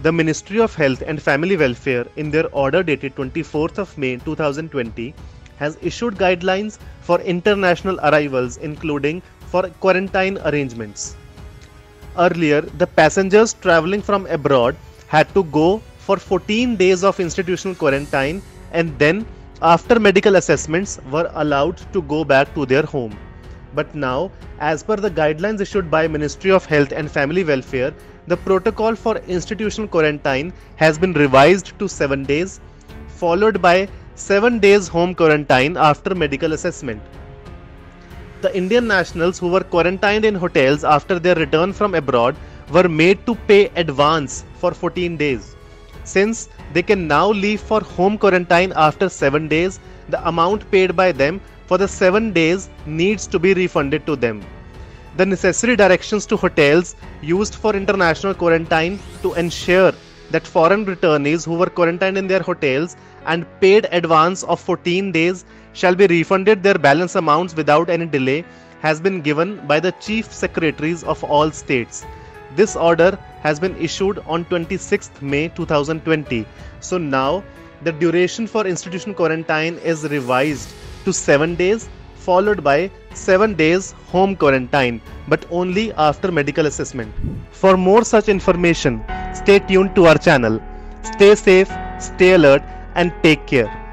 The Ministry of Health and Family Welfare, in their order dated 24th of May 2020, has issued guidelines for international arrivals, including for quarantine arrangements. Earlier, the passengers traveling from abroad had to go for 14 days of institutional quarantine, and then, after medical assessments, were allowed to go back to their home. But now, as per the guidelines issued by Ministry of Health and Family Welfare, the protocol for institutional quarantine has been revised to 7 days, followed by 7 days home quarantine after medical assessment. The Indian nationals who were quarantined in hotels after their return from abroad were made to pay advance for 14 days. Since they can now leave for home quarantine after 7 days, the amount paid by them for the 7 days needs to be refunded to them. The necessary directions to hotels used for international quarantine to ensure that foreign returnees who were quarantined in their hotels and paid advance of 14 days shall be refunded their balance amounts without any delay has been given by the Chief Secretaries of all states. This order has been issued on 26th May 2020. So now the duration for institutional quarantine is revised to 7 days, followed by 7 days home quarantine, but only after medical assessment. For more such information, stay tuned to our channel. Stay safe, stay alert, and take care.